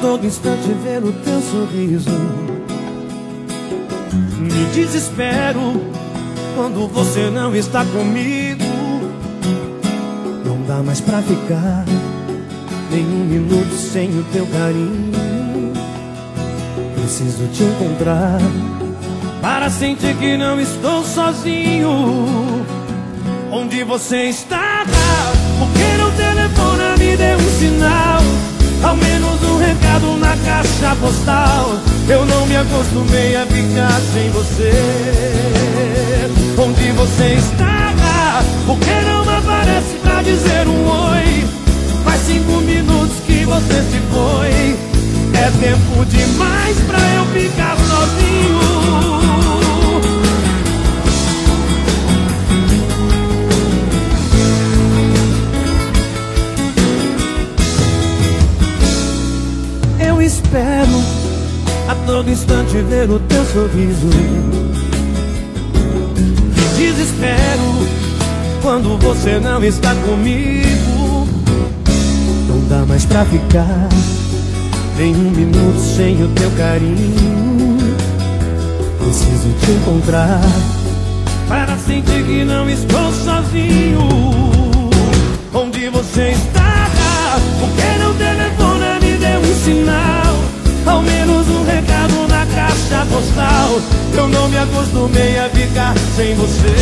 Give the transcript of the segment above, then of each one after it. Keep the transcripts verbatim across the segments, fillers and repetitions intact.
todo instante ver o teu sorriso. Me desespero quando você não está comigo. Não dá mais pra ficar nem um minuto sem o teu carinho. Preciso te encontrar para sentir que não estou sozinho. Onde você está? Por que não telefona, me dê um sinal? Ao menos um recado na caixa postal. Eu não me acostumei a ficar sem você. Onde você está? Por que não aparece pra dizer um oi? Faz cinco minutos que você se foi. É tempo demais pra eu ficar sozinho. Eu espero a todo instante ver o teu sorriso. Desespero quando você não está comigo. Não dá mais pra ficar nem um minuto sem o teu carinho. Preciso te encontrar para sentir que não estou sozinho. Onde você está? Por que não telefona, me dê um sinal? Ao menos um recado na caixa postal. Eu não me acostumei a ficar sem você.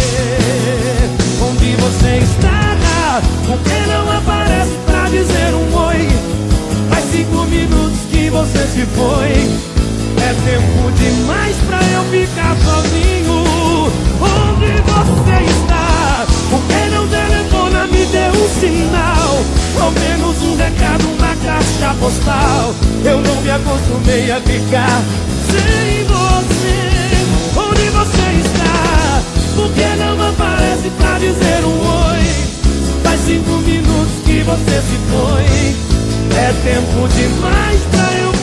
Onde você está? Por que não aparece pra dizer um oi? Faz cinco minutos que você se foi. É tempo demais pra eu ficar sozinho. Onde você está? Por que não telefona, me dê um sinal? Ao menos um recado na caixa postal. Eu não me acostumei a ficar sem você. Onde você está? Por que não aparece pra dizer um oi? Faz cinco minutos que você se foi. É tempo demais pra eu